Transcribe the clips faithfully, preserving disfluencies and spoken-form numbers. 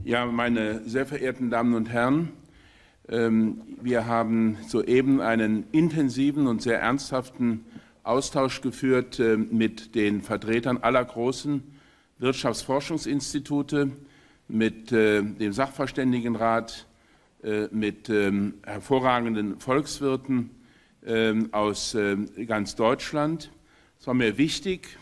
Ja, meine sehr verehrten Damen und Herren, wir haben soeben einen intensiven und sehr ernsthaften Austausch geführt mit den Vertretern aller großen Wirtschaftsforschungsinstitute, mit dem Sachverständigenrat, mit hervorragenden Volkswirten aus ganz Deutschland. Es war mir wichtig,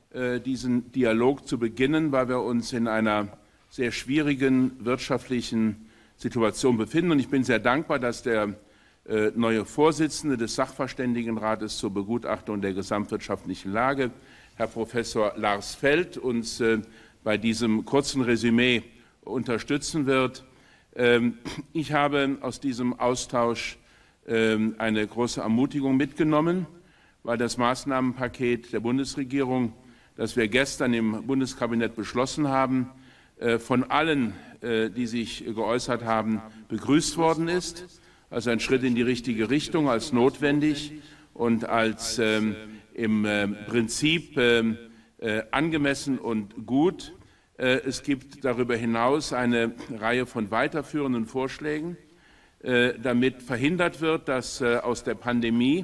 diesen Dialog zu beginnen, weil wir uns in einer sehr schwierigen wirtschaftlichen Situation befinden. Und ich bin sehr dankbar, dass der äh, neue Vorsitzende des Sachverständigenrates zur Begutachtung der gesamtwirtschaftlichen Lage, Herr Professor Lars Feld, uns äh, bei diesem kurzen Resümee unterstützen wird. Ähm, ich habe aus diesem Austausch äh, eine große Ermutigung mitgenommen, weil das Maßnahmenpaket der Bundesregierung, das wir gestern im Bundeskabinett beschlossen haben, von allen, die sich geäußert haben, begrüßt worden ist. Also ein Schritt in die richtige Richtung, als notwendig und als ähm, im äh, Prinzip äh, angemessen und gut. Äh, es gibt darüber hinaus eine Reihe von weiterführenden Vorschlägen, äh, damit verhindert wird, dass äh, aus der Pandemie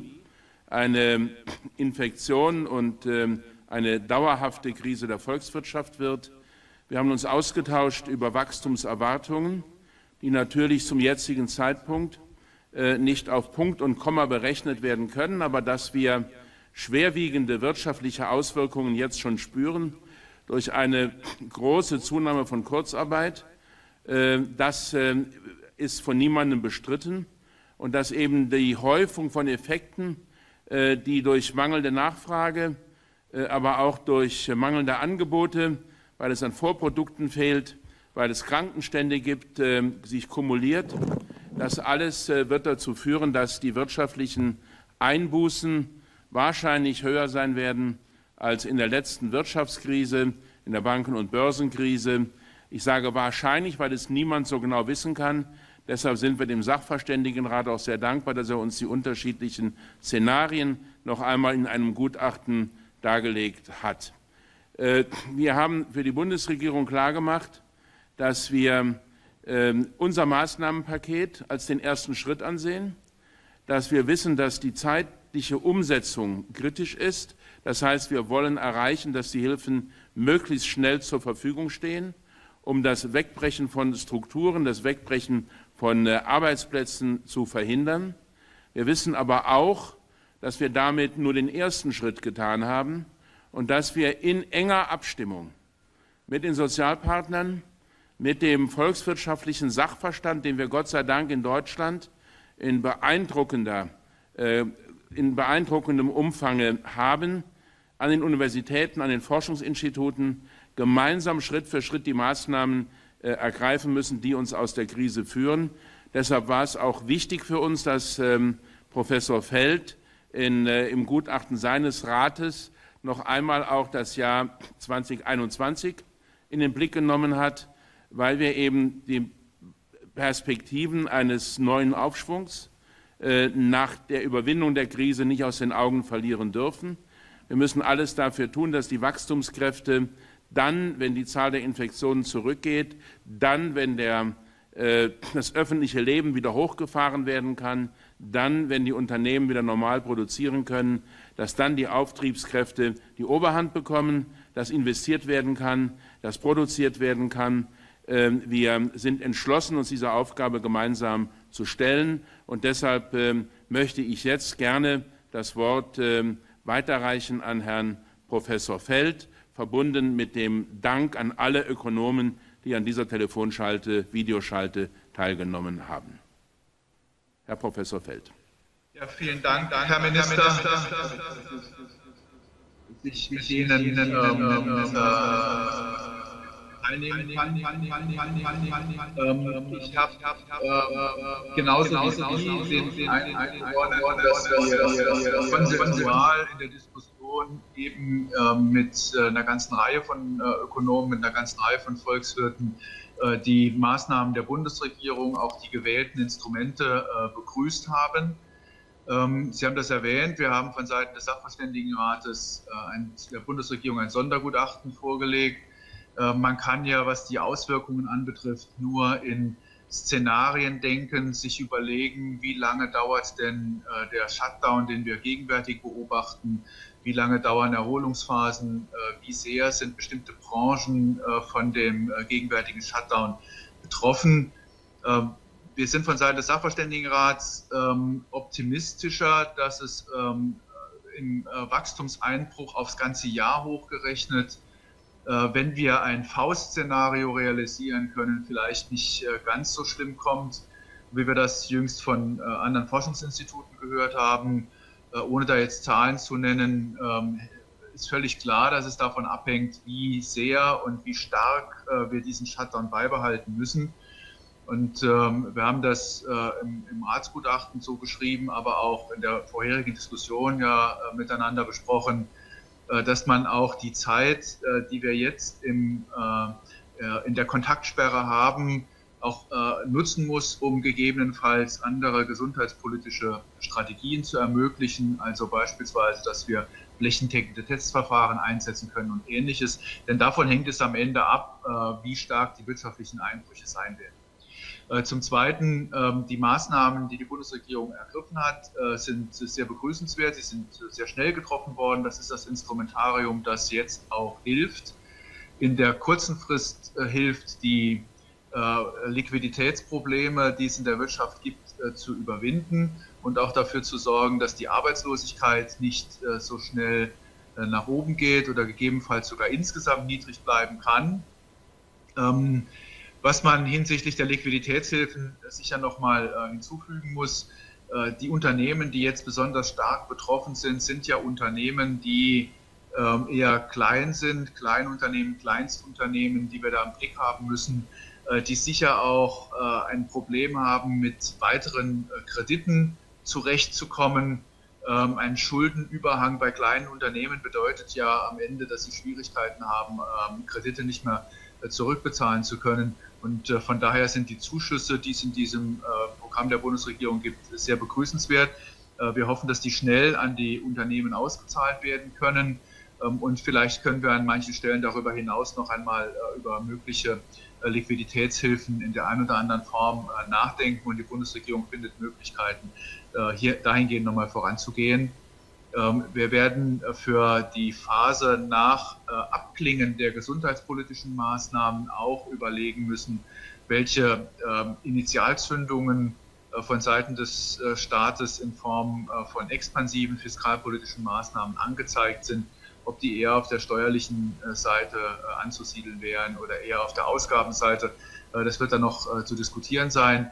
eine Infektion und äh, eine dauerhafte Krise der Volkswirtschaft wird. Wir haben uns ausgetauscht über Wachstumserwartungen, die natürlich zum jetzigen Zeitpunkt äh, nicht auf Punkt und Komma berechnet werden können, aber dass wir schwerwiegende wirtschaftliche Auswirkungen jetzt schon spüren durch eine große Zunahme von Kurzarbeit. Äh, das äh, ist von niemandem bestritten und dass eben die Häufung von Effekten, äh, die durch mangelnde Nachfrage, äh, aber auch durch mangelnde Angebote, weil es an Vorprodukten fehlt, weil es Krankenstände gibt, äh, sich kumuliert. Das alles äh, wird dazu führen, dass die wirtschaftlichen Einbußen wahrscheinlich höher sein werden als in der letzten Wirtschaftskrise, in der Banken- und Börsenkrise. Ich sage wahrscheinlich, weil es niemand so genau wissen kann. Deshalb sind wir dem Sachverständigenrat auch sehr dankbar, dass er uns die unterschiedlichen Szenarien noch einmal in einem Gutachten dargelegt hat. Wir haben für die Bundesregierung klargemacht, dass wir unser Maßnahmenpaket als den ersten Schritt ansehen, dass wir wissen, dass die zeitliche Umsetzung kritisch ist. Das heißt, wir wollen erreichen, dass die Hilfen möglichst schnell zur Verfügung stehen, um das Wegbrechen von Strukturen, das Wegbrechen von Arbeitsplätzen zu verhindern. Wir wissen aber auch, dass wir damit nur den ersten Schritt getan haben, und dass wir in enger Abstimmung mit den Sozialpartnern, mit dem volkswirtschaftlichen Sachverstand, den wir Gott sei Dank in Deutschland in, beeindruckender, äh, in beeindruckendem Umfang haben, an den Universitäten, an den Forschungsinstituten gemeinsam Schritt für Schritt die Maßnahmen äh, ergreifen müssen, die uns aus der Krise führen. Deshalb war es auch wichtig für uns, dass ähm, Professor Feld in, äh, im Gutachten seines Rates noch einmal auch das Jahr zweitausendeinundzwanzig in den Blick genommen hat, weil wir eben die Perspektiven eines neuen Aufschwungs äh, nach der Überwindung der Krise nicht aus den Augen verlieren dürfen. Wir müssen alles dafür tun, dass die Wachstumskräfte dann, wenn die Zahl der Infektionen zurückgeht, dann, wenn der, äh, das öffentliche Leben wieder hochgefahren werden kann, dann, wenn die Unternehmen wieder normal produzieren können, dass dann die Auftriebskräfte die Oberhand bekommen, dass investiert werden kann, dass produziert werden kann. Wir sind entschlossen, uns dieser Aufgabe gemeinsam zu stellen. Und deshalb möchte ich jetzt gerne das Wort weiterreichen an Herrn Professor Feld, verbunden mit dem Dank an alle Ökonomen, die an dieser Telefonschalte, Videoschalte teilgenommen haben. Herr Professor Feld. Ja, vielen Dank, Herr Minister. Ich mit Ihnen ähm, äh, einnehmen kann. Ähm, ich habe äh, genauso wie Sie den eingeordnet, dass wir konsensual in der Diskussion eben äh, mit äh, einer ganzen Reihe von äh, Ökonomen, mit einer ganzen Reihe von Volkswirten äh, die Maßnahmen der Bundesregierung, auch die gewählten Instrumente äh, begrüßt haben. Sie haben das erwähnt, wir haben von Seiten des Sachverständigenrates äh, ein, der Bundesregierung ein Sondergutachten vorgelegt, Man kann ja, was die Auswirkungen anbetrifft, nur in Szenarien denken, sich überlegen, wie lange dauert denn der Shutdown, den wir gegenwärtig beobachten, wie lange dauern Erholungsphasen, wie sehr sind bestimmte Branchen von dem gegenwärtigen Shutdown betroffen. Wir sind von Seiten des Sachverständigenrats optimistischer, dass es im Wachstumseinbruch aufs ganze Jahr hochgerechnet, wenn wir ein Faustszenario realisieren können, vielleicht nicht ganz so schlimm kommt, wie wir das jüngst von anderen Forschungsinstituten gehört haben. Ohne da jetzt Zahlen zu nennen, ist völlig klar, dass es davon abhängt, wie sehr und wie stark wir diesen Shutdown beibehalten müssen. Und wir haben das im Ratsgutachten so geschrieben, aber auch in der vorherigen Diskussion ja miteinander besprochen, dass man auch die Zeit, die wir jetzt im, in der Kontaktsperre haben, auch nutzen muss, um gegebenenfalls andere gesundheitspolitische Strategien zu ermöglichen, also beispielsweise, dass wir flächendeckende Testverfahren einsetzen können und Ähnliches. Denn davon hängt es am Ende ab, wie stark die wirtschaftlichen Einbrüche sein werden. Zum Zweiten, die Maßnahmen, die die Bundesregierung ergriffen hat, sind sehr begrüßenswert. Sie sind sehr schnell getroffen worden. Das ist das Instrumentarium, das jetzt auch hilft. In der kurzen Frist hilft, die Liquiditätsprobleme, die es in der Wirtschaft gibt, zu überwinden und auch dafür zu sorgen, dass die Arbeitslosigkeit nicht so schnell nach oben geht oder gegebenenfalls sogar insgesamt niedrig bleiben kann. Was man hinsichtlich der Liquiditätshilfen sicher noch mal hinzufügen muss, die Unternehmen, die jetzt besonders stark betroffen sind, sind ja Unternehmen, die eher klein sind, Kleinunternehmen, Kleinstunternehmen, die wir da im Blick haben müssen, die sicher auch ein Problem haben, mit weiteren Krediten zurechtzukommen. Ein Schuldenüberhang bei kleinen Unternehmen bedeutet ja am Ende, dass sie Schwierigkeiten haben, Kredite nicht mehr zurückbezahlen zu können. Und äh, von daher sind die Zuschüsse, die es in diesem äh, Programm der Bundesregierung gibt, sehr begrüßenswert. Äh, wir hoffen, dass die schnell an die Unternehmen ausgezahlt werden können. Ähm, und vielleicht können wir an manchen Stellen darüber hinaus noch einmal äh, über mögliche äh, Liquiditätshilfen in der einen oder anderen Form äh, nachdenken. Und die Bundesregierung findet Möglichkeiten, äh, hier dahingehend nochmal voranzugehen. Wir werden für die Phase nach Abklingen der gesundheitspolitischen Maßnahmen auch überlegen müssen, welche Initialzündungen von Seiten des Staates in Form von expansiven fiskalpolitischen Maßnahmen angezeigt sind, ob die eher auf der steuerlichen Seite anzusiedeln wären oder eher auf der Ausgabenseite. Das wird dann noch zu diskutieren sein,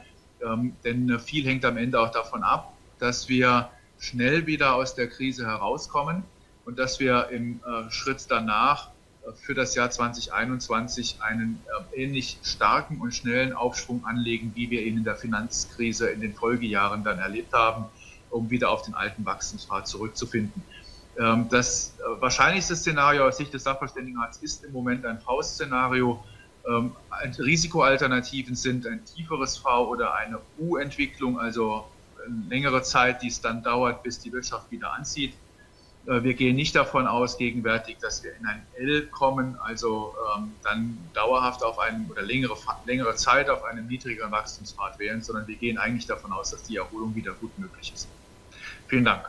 denn viel hängt am Ende auch davon ab, dass wir schnell wieder aus der Krise herauskommen und dass wir im äh, Schritt danach äh, für das Jahr zweitausendeinundzwanzig einen äh, ähnlich starken und schnellen Aufschwung anlegen, wie wir ihn in der Finanzkrise in den Folgejahren dann erlebt haben, um wieder auf den alten Wachstumspfad zurückzufinden. Ähm, das äh, wahrscheinlichste Szenario aus Sicht des Sachverständigenrats ist im Moment ein V-Szenario. Ähm, Risikoalternativen sind ein tieferes V oder eine U-Entwicklung, also längere Zeit, die es dann dauert, bis die Wirtschaft wieder anzieht. Wir gehen nicht davon aus, gegenwärtig, dass wir in ein L kommen, also ähm, dann dauerhaft auf einem oder längere, längere Zeit auf einem niedrigeren Wachstumspfad wären, sondern wir gehen eigentlich davon aus, dass die Erholung wieder gut möglich ist. Vielen Dank.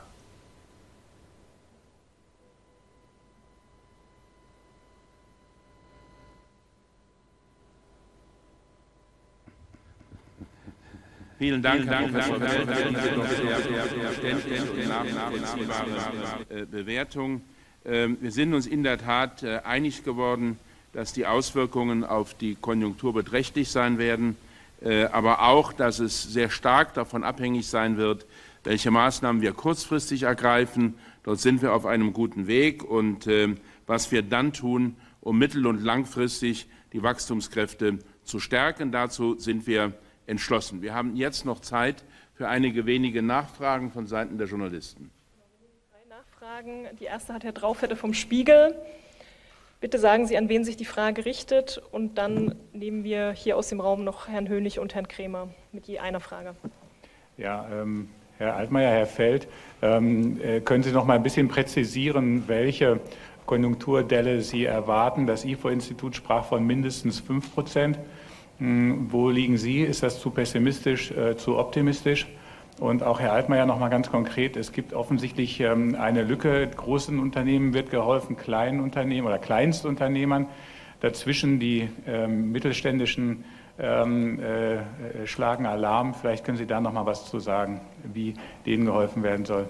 Vielen Dank, Herr Professor Feld, für diese sehr verständliche und nachvollziehbare Bewertung. Wir sind uns in der Tat einig geworden, dass die Auswirkungen auf die Konjunktur beträchtlich sein werden, aber auch, dass es sehr stark davon abhängig sein wird, welche Maßnahmen wir kurzfristig ergreifen. Dort sind wir auf einem guten Weg und was wir dann tun, um mittel- und langfristig die Wachstumskräfte zu stärken. Dazu sind wir entschlossen. Wir haben jetzt noch Zeit für einige wenige Nachfragen von Seiten der Journalisten. Drei Nachfragen. Die erste hat Herr Draufette vom Spiegel. Bitte sagen Sie, an wen sich die Frage richtet, und dann nehmen wir hier aus dem Raum noch Herrn Hönig und Herrn Kremer mit je einer Frage. Ja, ähm, Herr Altmaier, Herr Feld, ähm, äh, können Sie noch mal ein bisschen präzisieren, welche Konjunkturdelle Sie erwarten. Das I F O-Institut sprach von mindestens fünf Prozent. Wo liegen Sie? Ist das zu pessimistisch, äh, zu optimistisch? Und auch Herr Altmaier noch mal ganz konkret, es gibt offensichtlich ähm, eine Lücke. Großen Unternehmen wird geholfen, kleinen Unternehmen oder Kleinstunternehmern. Dazwischen die ähm, mittelständischen ähm, äh, schlagen Alarm. Vielleicht können Sie da noch mal was zu sagen, wie denen geholfen werden soll.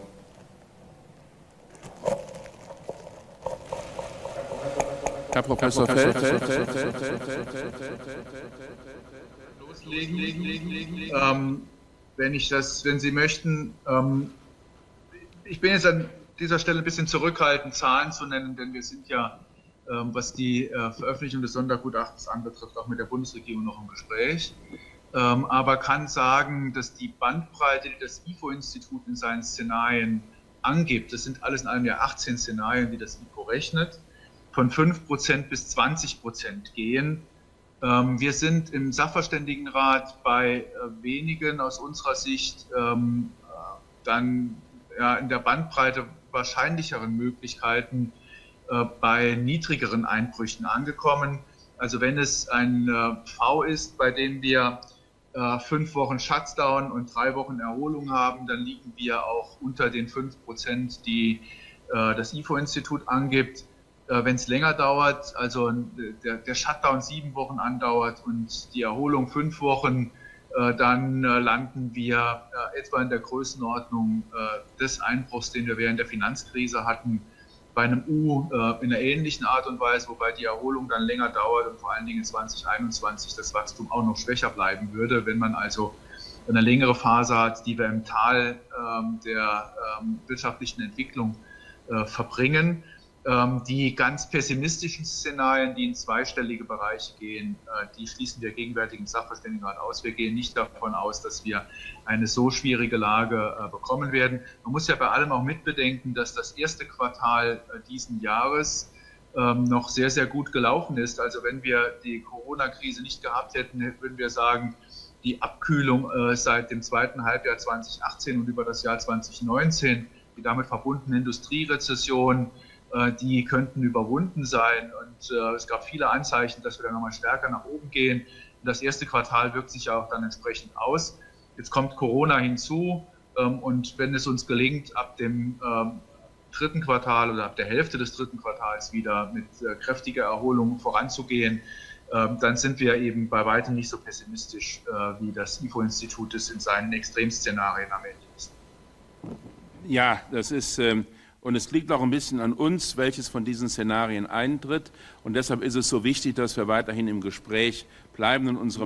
Herr Professor Feld. Loslegen. Ähm, wenn ich das, wenn Sie möchten, ähm, ich bin jetzt an dieser Stelle ein bisschen zurückhaltend, Zahlen zu nennen, denn wir sind ja, ähm, was die äh, Veröffentlichung des Sondergutachtens anbetrifft, auch mit der Bundesregierung noch im Gespräch. Ähm, aber kann sagen, dass die Bandbreite, die das I F O-Institut in seinen Szenarien angibt, das sind alles in allem ja achtzehn Szenarien, die das I F O rechnet, von fünf Prozent bis zwanzig Prozent gehen. Ähm, wir sind im Sachverständigenrat bei äh, wenigen aus unserer Sicht ähm, dann ja, in der Bandbreite wahrscheinlicheren Möglichkeiten äh, bei niedrigeren Einbrüchen angekommen. Also wenn es ein äh, V ist, bei dem wir äh, fünf Wochen Shutdown und drei Wochen Erholung haben, dann liegen wir auch unter den fünf Prozent, die äh, das I F O-Institut angibt. Wenn es länger dauert, also der, der Shutdown sieben Wochen andauert und die Erholung fünf Wochen, äh, dann äh, landen wir äh, etwa in der Größenordnung äh, des Einbruchs, den wir während der Finanzkrise hatten, bei einem U äh, in einer ähnlichen Art und Weise, wobei die Erholung dann länger dauert und vor allen Dingen in zwanzig einundzwanzig das Wachstum auch noch schwächer bleiben würde, wenn man also eine längere Phase hat, die wir im Tal äh, der äh, wirtschaftlichen Entwicklung äh, verbringen. Die ganz pessimistischen Szenarien, die in zweistellige Bereiche gehen, die schließen wir gegenwärtig im Sachverständigenrat aus. Wir gehen nicht davon aus, dass wir eine so schwierige Lage bekommen werden. Man muss ja bei allem auch mitbedenken, dass das erste Quartal diesen Jahres noch sehr, sehr gut gelaufen ist. Also wenn wir die Corona-Krise nicht gehabt hätten, würden wir sagen, die Abkühlung seit dem zweiten Halbjahr zweitausendachtzehn und über das Jahr zweitausendneunzehn, die damit verbundene Industrierezession, die könnten überwunden sein. Und äh, es gab viele Anzeichen, dass wir da nochmal stärker nach oben gehen. Und das erste Quartal wirkt sich ja auch dann entsprechend aus. Jetzt kommt Corona hinzu. Ähm, und wenn es uns gelingt, ab dem ähm, dritten Quartal oder ab der Hälfte des dritten Quartals wieder mit äh, kräftiger Erholung voranzugehen, äh, dann sind wir eben bei weitem nicht so pessimistisch, äh, wie das I F O-Institut es in seinen Extremszenarien am Ende ist. Ja, das ist... Ähm Und es liegt auch ein bisschen an uns, welches von diesen Szenarien eintritt. Und deshalb ist es so wichtig, dass wir weiterhin im Gespräch bleiben und unsere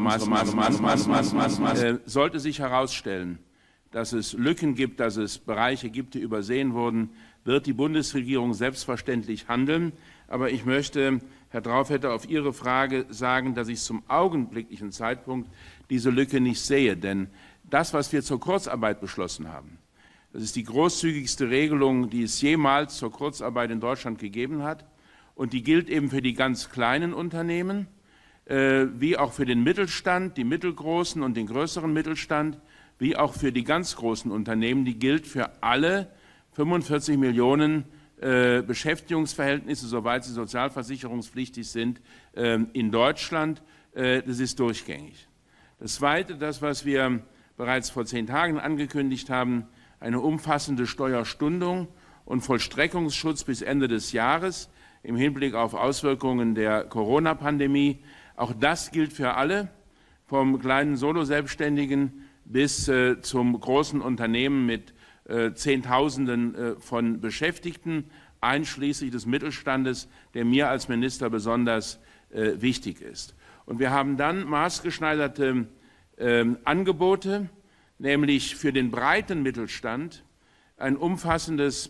Maßnahmen. Äh, sollte sich herausstellen, dass es Lücken gibt, dass es Bereiche gibt, die übersehen wurden, wird die Bundesregierung selbstverständlich handeln. Aber ich möchte, Herr Draufhetter, auf Ihre Frage sagen, dass ich zum augenblicklichen Zeitpunkt diese Lücke nicht sehe. Denn das, was wir zur Kurzarbeit beschlossen haben, das ist die großzügigste Regelung, die es jemals zur Kurzarbeit in Deutschland gegeben hat. Und die gilt eben für die ganz kleinen Unternehmen, äh, wie auch für den Mittelstand, die mittelgroßen und den größeren Mittelstand, wie auch für die ganz großen Unternehmen. Die gilt für alle fünfundvierzig Millionen äh, Beschäftigungsverhältnisse, soweit sie sozialversicherungspflichtig sind, äh, in Deutschland. Äh, das ist durchgängig. Das Zweite, das, was wir bereits vor zehn Tagen angekündigt haben, eine umfassende Steuerstundung und Vollstreckungsschutz bis Ende des Jahres im Hinblick auf Auswirkungen der Corona-Pandemie. Auch das gilt für alle, vom kleinen Soloselbstständigen bis äh, zum großen Unternehmen mit äh, Zehntausenden äh, von Beschäftigten, einschließlich des Mittelstandes, der mir als Minister besonders äh, wichtig ist. Und wir haben dann maßgeschneiderte äh, Angebote, nämlich für den breiten Mittelstand ein umfassendes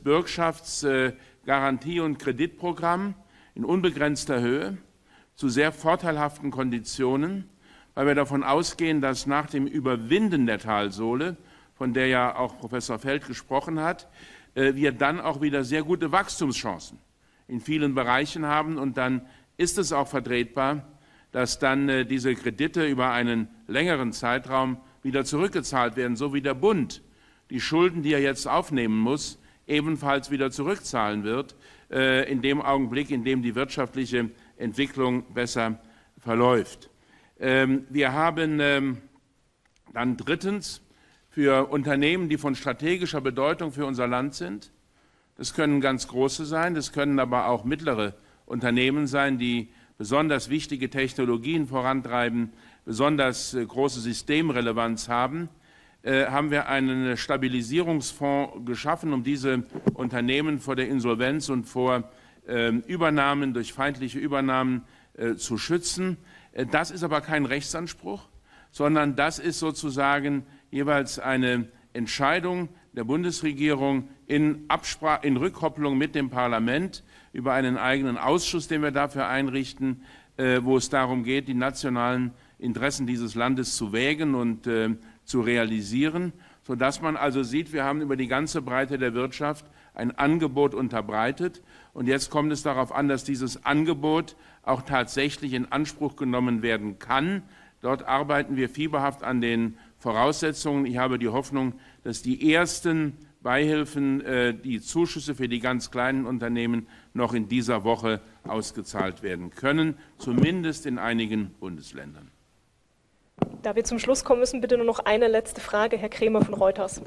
Bürgschaftsgarantie- und Kreditprogramm in unbegrenzter Höhe zu sehr vorteilhaften Konditionen, weil wir davon ausgehen, dass nach dem Überwinden der Talsohle, von der ja auch Professor Feld gesprochen hat, wir dann auch wieder sehr gute Wachstumschancen in vielen Bereichen haben. Und dann ist es auch vertretbar, dass dann diese Kredite über einen längeren Zeitraum wieder zurückgezahlt werden, so wie der Bund die Schulden, die er jetzt aufnehmen muss, ebenfalls wieder zurückzahlen wird, äh, in dem Augenblick, in dem die wirtschaftliche Entwicklung besser verläuft. Ähm, wir haben ähm, dann drittens für Unternehmen, die von strategischer Bedeutung für unser Land sind. Das können ganz große sein, das können aber auch mittlere Unternehmen sein, die besonders wichtige Technologien vorantreiben, besonders äh, große Systemrelevanz haben. Äh, haben wir einen Stabilisierungsfonds geschaffen, um diese Unternehmen vor der Insolvenz und vor äh, Übernahmen durch feindliche Übernahmen äh, zu schützen. Äh, das ist aber kein Rechtsanspruch, sondern das ist sozusagen jeweils eine Entscheidung der Bundesregierung in, Abspra- in Rückkopplung mit dem Parlament über einen eigenen Ausschuss, den wir dafür einrichten, äh, wo es darum geht, die nationalen Interessen dieses Landes zu wägen und äh, zu realisieren, sodass man also sieht, wir haben über die ganze Breite der Wirtschaft ein Angebot unterbreitet. Und jetzt kommt es darauf an, dass dieses Angebot auch tatsächlich in Anspruch genommen werden kann. Dort arbeiten wir fieberhaft an den Voraussetzungen. Ich habe die Hoffnung, dass die ersten Beihilfen, die Zuschüsse für die ganz kleinen Unternehmen noch in dieser Woche ausgezahlt werden können, zumindest in einigen Bundesländern. Da wir zum Schluss kommen müssen, bitte nur noch eine letzte Frage, Herr Krämer von Reuters.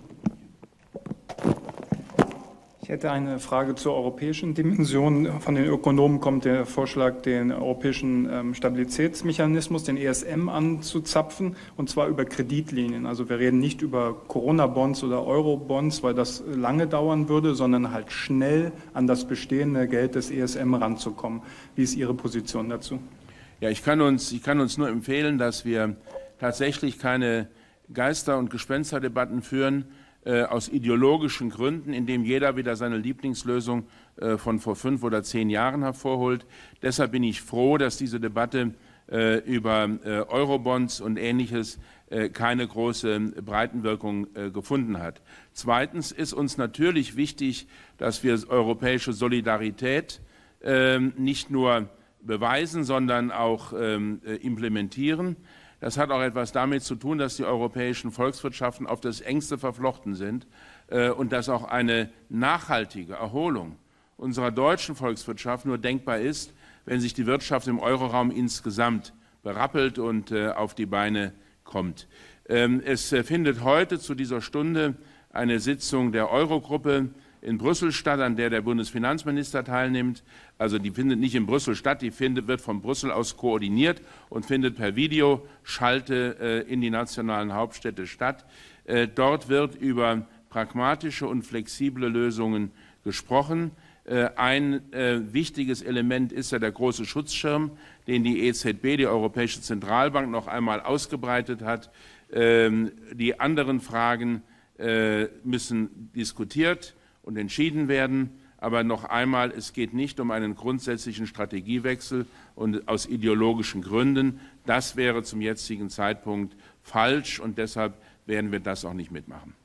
Ich hätte eine Frage zur europäischen Dimension. Von den Ökonomen kommt der Vorschlag, den europäischen Stabilitätsmechanismus, den E S M, anzuzapfen, und zwar über Kreditlinien. Also wir reden nicht über Corona-Bonds oder Euro-Bonds, weil das lange dauern würde, sondern halt schnell an das bestehende Geld des E S M ranzukommen. Wie ist Ihre Position dazu? Ja, ich kann uns, ich kann uns nur empfehlen, dass wir tatsächlich keine Geister- und Gespensterdebatten führen, Äh, aus ideologischen Gründen, indem jeder wieder seine Lieblingslösung äh, von vor fünf oder zehn Jahren hervorholt. Deshalb bin ich froh, dass diese Debatte äh, über äh, Eurobonds und Ähnliches äh, keine große Breitenwirkung äh, gefunden hat. Zweitens ist uns natürlich wichtig, dass wir europäische Solidarität äh, nicht nur beweisen, sondern auch äh, implementieren. Das hat auch etwas damit zu tun, dass die europäischen Volkswirtschaften auf das Engste verflochten sind äh, und dass auch eine nachhaltige Erholung unserer deutschen Volkswirtschaft nur denkbar ist, wenn sich die Wirtschaft im Euroraum insgesamt berappelt und äh, auf die Beine kommt. Ähm, es äh, findet heute zu dieser Stunde eine Sitzung der Eurogruppe in Brüssel statt, an der der Bundesfinanzminister teilnimmt. Also die findet nicht in Brüssel statt, die findet, wird von Brüssel aus koordiniert und findet per Videoschalte äh, in die nationalen Hauptstädte statt. Äh, dort wird über pragmatische und flexible Lösungen gesprochen. Äh, ein äh, wichtiges Element ist ja der große Schutzschirm, den die E Z B, die Europäische Zentralbank, noch einmal ausgebreitet hat. Ähm, die anderen Fragen äh, müssen diskutiert und entschieden werden. Aber noch einmal, es geht nicht um einen grundsätzlichen Strategiewechsel und aus ideologischen Gründen. Das wäre zum jetzigen Zeitpunkt falsch und deshalb werden wir das auch nicht mitmachen.